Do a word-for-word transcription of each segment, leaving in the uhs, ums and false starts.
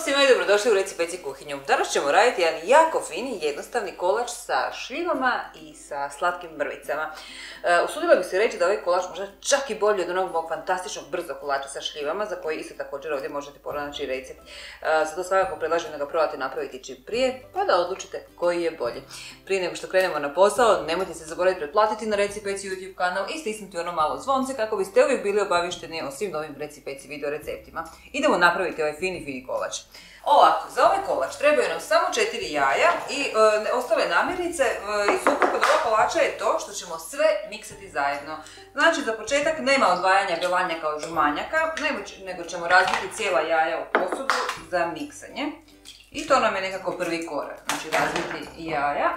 svima i dobrodošli u Reci Peci kuhinju. Danas ćemo raditi jedan jako fini, jednostavni kolač sa šljivama i sa slatkim mrvicama. Usudila bih se reći da ovaj kolač možda čak i bolji od onog mog fantastičnog brzog kolača sa šljivama, za koji isto također ovdje možete pronaći recept. Zato svakako predlažem da ga probate napraviti čim prije, pa da odlučite koji je bolji. Prije nego što krenemo na posao, nemojte se zaboraviti pretplatiti na Reci Peci YouTube kanal i stisnuti ono malo zvonce kako biste uvijek bili obavješteni o svim novim Reci Peci video receptima. Idemo napraviti ovaj fini, fini kolač. Ovako, za ovaj kolač trebaju nam samo četiri jaja i e, ostale namirnice e, i super kod ovog kolača je to što ćemo sve miksati zajedno. Znači, za početak nema odvajanja belanjaka od žumanjaka, nego, nego ćemo razbiti cijela jaja u posudu za miksanje. I to nam je nekako prvi korak, znači razbiti jaja.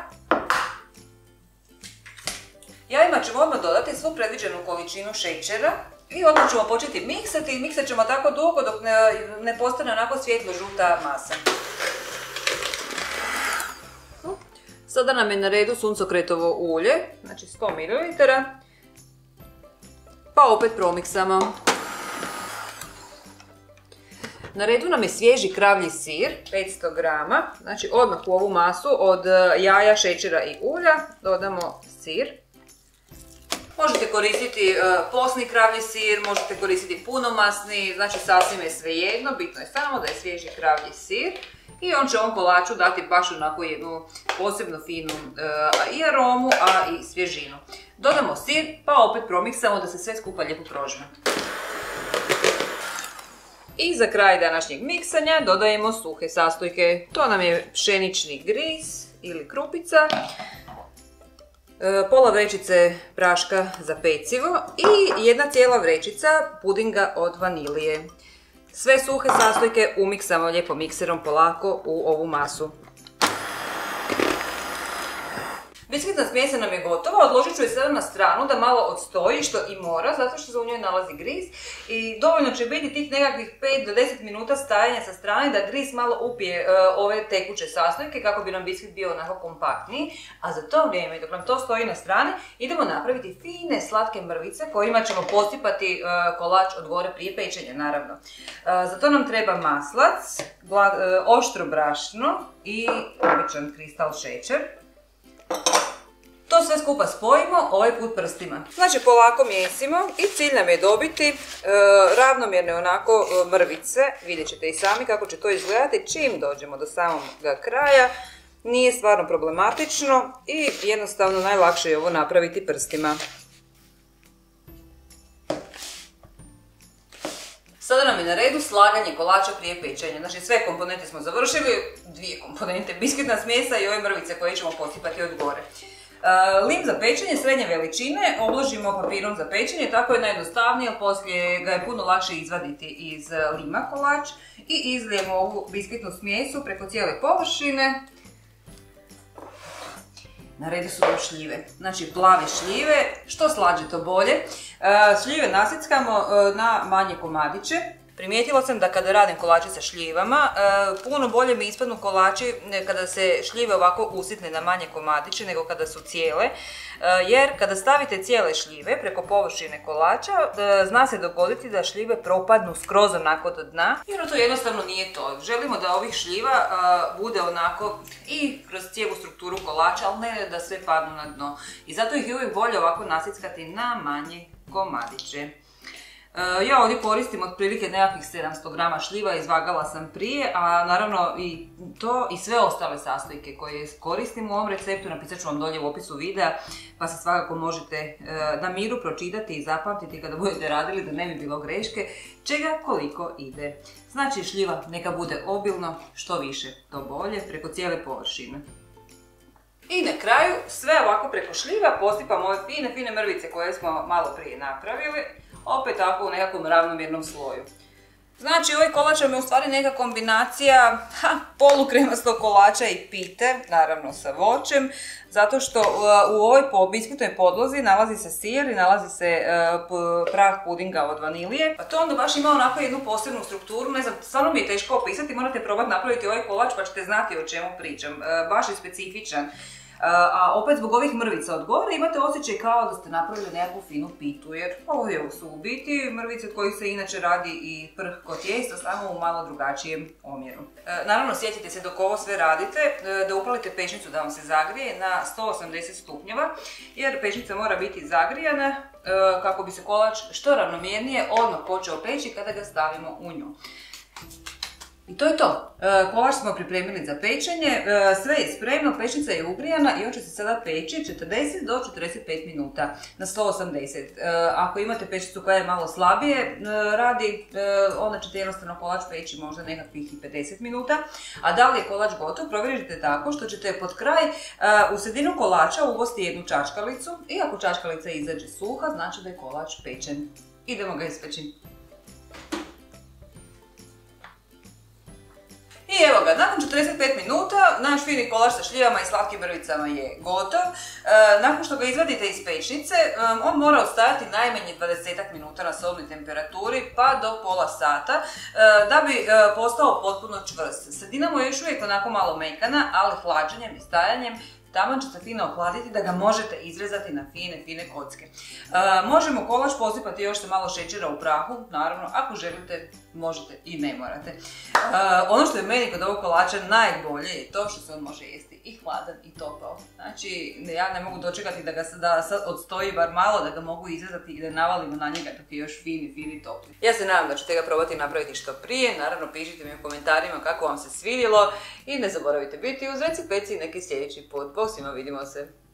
Jajima ćemo odmah dodati svu predviđenu količinu šećera. I odmah ćemo početi miksati i miksat ćemo tako dugo dok ne, ne postane onako svijetlo žuta masa. Sada nam je na redu suncokretovo ulje, znači sto mililitara. Pa opet promiksamo. Na redu nam je svježi kravlji sir, petsto grama. Znači odmah u ovu masu od jaja, šećera i ulja dodamo sir. Možete koristiti posni kravlji sir, možete koristiti punomasni, znači sasvim je svejedno, bitno je samo da je svježi kravlji sir i on će ovom kolaču dati baš onako jednu posebno finu i aromu, a i svježinu. Dodamo sir, pa opet promiksamo da se sve skupa lijepo prožme. I za kraj današnjeg miksanja dodajemo suhe sastojke. To nam je pšenični gris ili krupica, pola vrećice praška za pecivo i jedna cijela vrećica pudinga od vanilije. Sve suhe sastojke umiksamo lijepo mikserom polako u ovu masu. Biskvitna smjesa nam je gotova, odložit ću je sada na stranu da malo odstoji, što i mora, zato što se u njoj nalazi gris. I dovoljno će biti tih nekakvih pet do deset minuta stajanja sa strane da gris malo upije uh, ove tekuće sastojke kako bi nam biskvit bio onako kompaktniji. A za to vrijeme, dok nam to stoji na strani, idemo napraviti fine slatke mrvice kojima ćemo posipati uh, kolač od gore prije pečenja, naravno. Uh, za to nam treba maslac, bla, uh, oštro brašno i običan kristal šećer. To sve skupa spojimo, ovaj put prstima. Znači polako mijesimo i cilj nam je dobiti e, ravnomjerne onako e, mrvice. Vidjet ćete i sami kako će to izgledati čim dođemo do samog kraja. Nije stvarno problematično i jednostavno najlakše je ovo napraviti prstima. Sada nam je na redu slaganje kolača prije pečenja. Znači sve komponente smo završili, dvije komponente, biskvitna smjesa i ove mrvice koje ćemo posipati od gore. Uh, lim za pečenje srednje veličine obložimo papirom za pečenje, tako je najjednostavnije, jer poslije ga je puno lakše izvaditi iz lima kolač. I izlijemo ovu biskvitnu smjesu preko cijele površine. Na redu su nam šljive, znači plave šljive, što slađe to bolje. Uh, šljive nasickamo uh, na manje komadiće. Primijetila sam da kada radim kolače sa šljivama, puno bolje mi ispadnu kolači kada se šljive ovako usitne na manje komadiće nego kada su cijele, jer kada stavite cijele šljive preko površine kolača, zna se dogoditi da šljive propadnu skroz onako do dna i ono to jednostavno nije to. Želimo da ovih šljiva bude onako i kroz cijelu strukturu kolača, ali ne da sve padnu na dno. I zato ih je uvijek bolje ovako nasickati na manje komadiće. Ja ovdje koristim otprilike nekakvih sedamsto grama šljiva, izvagala sam prije, a naravno i to i sve ostale sastojke koje koristim u ovom receptu napisat ću vam dolje u opisu videa, pa se svakako možete na miru pročitati i zapamtiti kada budete radili da ne bi bilo greške, čega koliko ide. Znači šljiva neka bude obilno, što više to bolje, preko cijele površine. I na kraju sve ovako preko šljiva posipamo ove fine, fine mrvice koje smo malo prije napravili. Opet tako u nekakvom ravnomjernom sloju. Znači ovaj kolač je u stvari neka kombinacija ha, polukremastog kolača i pite, naravno sa voćem, zato što uh, u ovoj po biskvitnoj podlozi nalazi se sir i nalazi se uh, prah pudinga od vanilije. Pa to onda baš ima onako jednu posebnu strukturu, ne znam, stvarno mi je teško opisati, morate probati napraviti ovaj kolač pa ćete znati o čemu pričam, uh, baš je specifičan. A opet zbog ovih mrvica od gore imate osjećaj kao da ste napravili nekakvu finu pitu, jer ovo su u biti mrvice od kojih se inače radi i prhko tijesto, samo u malo drugačijem omjeru. Naravno, sjetite se dok ovo sve radite da upalite pećnicu da vam se zagrije na sto osamdeset stupnjeva, jer pećnica mora biti zagrijana kako bi se kolač što ravnomjernije odmah počeo peći kada ga stavimo u nju. I to je to. Kolač smo pripremili za pečenje, sve je spremno, pećnica je ugrijana i on će se sada peći četrdeset do četrdeset pet minuta na sto osamdeset. Ako imate pećnicu koja je malo slabije radi, onda ćete jednostavno kolač peći možda nekakvih i pedeset minuta. A da li je kolač gotov, provjerite tako što ćete pod kraj u sredinu kolača ubosti jednu čačkalicu i ako čačkalica izađe suha, znači da je kolač pečen. Idemo ga ispeći. I evo ga, nakon četrdeset pet minuta naš fini kolač sa šljivama i slatkim mrvicama je gotov. E, nakon što ga izvadite iz pećnice, on mora ostajati najmanje dvadeset minuta na sobnoj temperaturi pa do pola sata e, da bi e, postao potpuno čvrst. Sredina mu je još uvijek onako malo mekana, ali hlađenjem i stajanjem taman će se fino ohladiti da ga možete izrezati na fine, fine kocke. E, možemo kolač posipati još sa malo šećera u prahu, naravno, ako želite, možete i ne morate. E, ono što je meni kod ovog kolača najbolje je to što se on može jesti i hladan i topao. Znači, ja ne mogu dočekati da ga da sad odstoji bar malo, da ga mogu izrezati i da navalimo na njega dok je još fini, fini topli. Ja se nadam da ćete ga probati napraviti što prije, naravno pišite mi u komentarima kako vam se svidjelo i ne zaboravite biti uz Reci Peci neki sljedeći put. Bog svima, vidimo se!